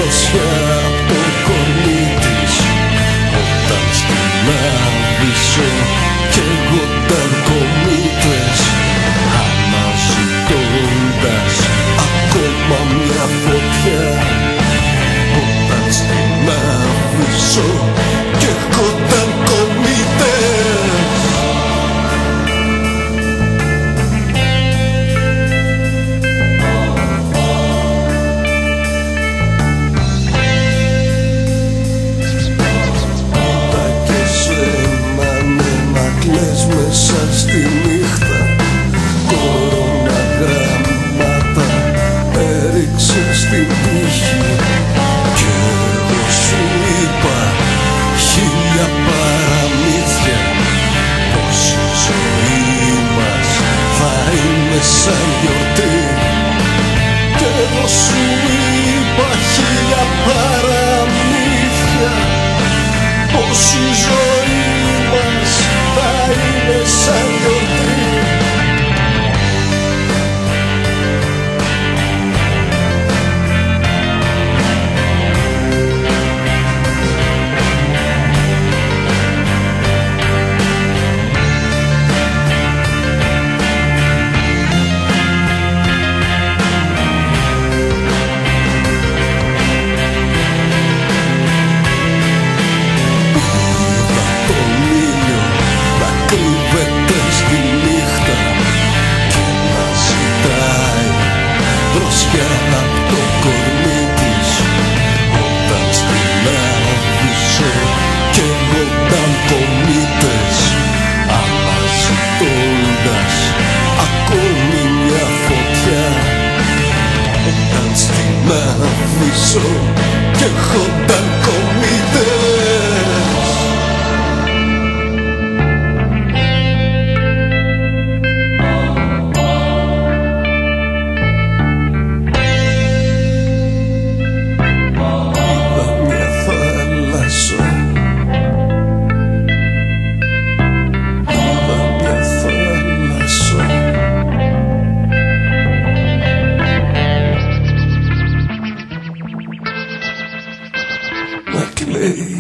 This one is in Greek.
δροσιά απ' το κορμί της. Όταν στην άβυσσο καίγονταν κομήτες, αναζητώντας ακόμα μια φωτιά. Όταν στην άβυσσο καίγονταν κομήτες. Μέσα στη νύχτα κοροναγράμματα έριξε στην τύχη. Κι εγώ σου είπα χίλια παραμύθια, πως η ζωή μας θα είναι σαν γιορτή. Κι εγώ σου είπα χίλια παραμύθια, πως η ζωή μας θα είναι σαν γιορτή. Κρύβεται στη νύχτα και να ζητάει δροσιά απ' το κορμί της. Όταν στην άβυσσο καίγονταν κομήτες, αναζητώντας ακόμη μια φωτιά. Όταν στην άβυσσο καίγονταν κομήτες. Play.